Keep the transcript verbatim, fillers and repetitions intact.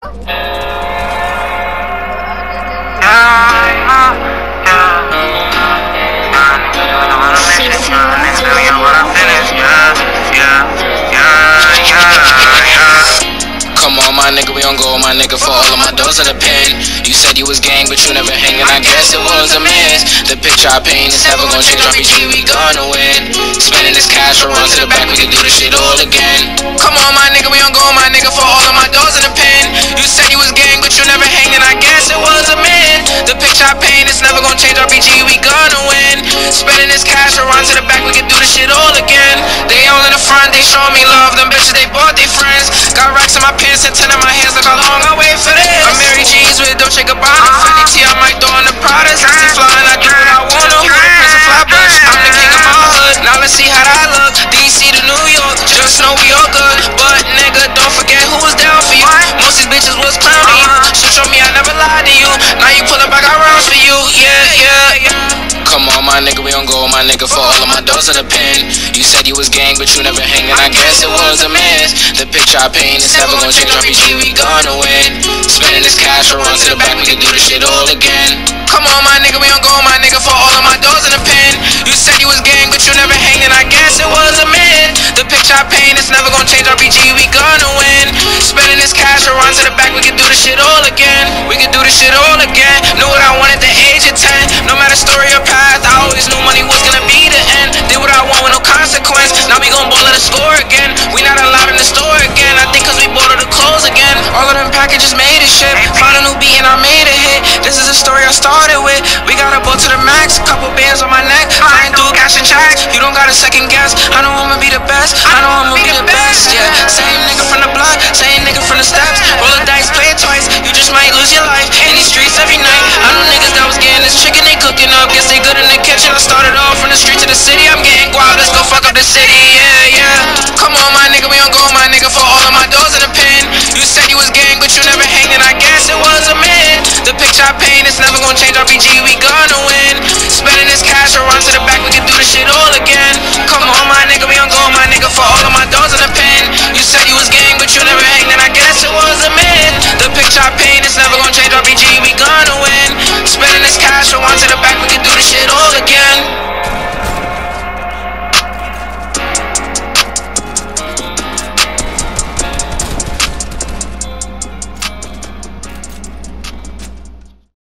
Come on, my nigga, we on go, my nigga, for all of my doors in the pen. You said you was gang, but you never hangin', I guess it was a miss. The picture I paint is never gonna change, R P G, we gonna win. Spending this cash, we'll run to the back, we can do this shit all again. Come on, my nigga, we on go, my nigga, for all of my doors in the pen. You said you was gang, but you never hangin', I guess it was a miss. The picture I paint is never gonna change, R P G, we gonna win. Spending this cash, we'll run to the back, we can do this shit all again. They all in the front, they show me love, them bitches, they bought their friends. Got racks in my pants and ten in my hands, look how long I wait for this. I'm Mary G's with Dolce Gabbana, Fendi T, I might throw on the Prada. sixty flying, I do what I wanna, who the Prince of Flatbush? I'm the king of my hood, now let's see how that look. D C to New York, just know we all good. But nigga, don't forget who was down for you. Most these bitches was clowning you. So show me I never lied to you. Now you pull up, I got rounds for you. Yeah, yeah, yeah. Come on, my nigga, we on go, my nigga, for all of my doors in the pen. You said you was gang, but you never hangin', I guess it was a miss. The picture I paint is never gonna change, R P G, we gonna win. Spending this cash, we'll run to the back, we can do this shit all again. Come on, my nigga, we on go, my nigga, for all of my doors in the pen. You said you was gang, but you never hangin', I guess it was a miss. The picture I paint is never gonna change, R P G, we gonna win. Spending this cash, we'll run to the back, we can do this shit all again. We can do this shit all again. Knew what I wanted at the age of ten. No matter story or path, I always knew money was gonna be the end. Did what I want with no consequence. Now we gon' ball at the score again. We not allowed in the store again. I think cause we bought all the clothes again. All of them packages made a shit. Found a new beat and I made a hit. This is a story I started with. We got a boat to the max. Couple bands on my neck. Flying through cash and checks. You don't gotta second guess. I know I'ma be the best. I know I'ma be the best. Yeah. Same nigga from the block. Same nigga from the steps. Roll the dice, play it twice. You just might lose your life in these streets every night. I know niggas that was getting this chicken they cooking up. Guess they good in the kitchen. I started off from the street to the city. I'm getting guap. Let's go fuck up the city. Yeah, yeah. Come on, my nigga, we on go, my nigga, for all of my doors in the pen. You said you was gang, but you never hangin', I guess it was a myth. The picture I paint is never gonna change, R P G, we gonna win. Spending this cash, we'll run to the back, we can do this shit all again.